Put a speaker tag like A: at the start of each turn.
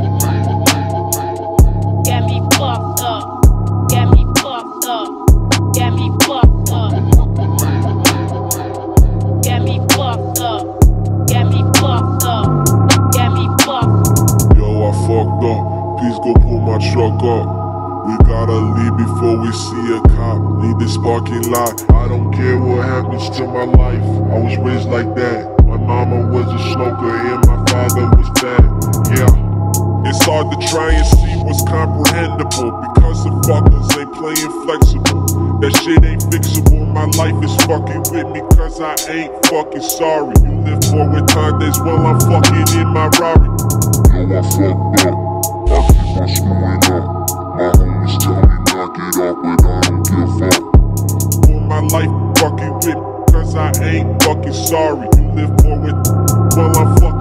A: Get me fucked up. Get me fucked up. Get me fucked up. Get me fucked up. Get me fucked up. Get me fucked.
B: Yo, I fucked up. Please go pull my truck up. We gotta leave before we see a cop. Leave this parking lot. I don't care what happens to my life. I was raised like that. My mama was a smoker and my father was fat. Yeah, it's hard to try and see what's comprehensible because the fuckers ain't playing flexible. That shit ain't fixable. My life is fucking with me cause I ain't fucking sorry. You live forward time days while I'm fucking in my Rari. Yo, I fucked up. I keep on screwing up. My homies tell me knock it off, but I don't give a fuck. For my life fucking with me, cause I ain't fucking sorry. You live for it while I'm fucking